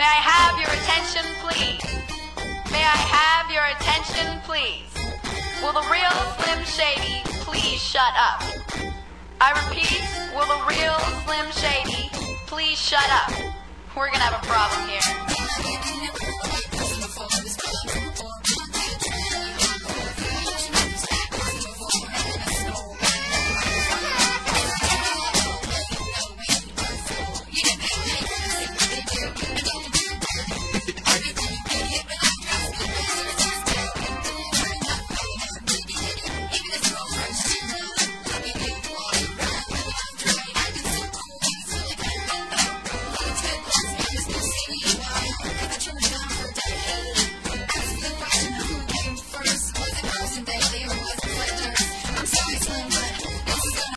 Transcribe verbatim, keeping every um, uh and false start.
May I have your attention, please? May I have your attention, please? Will the real Slim Shady please shut up? I repeat, will the real Slim Shady please shut up? We're gonna have a problem here.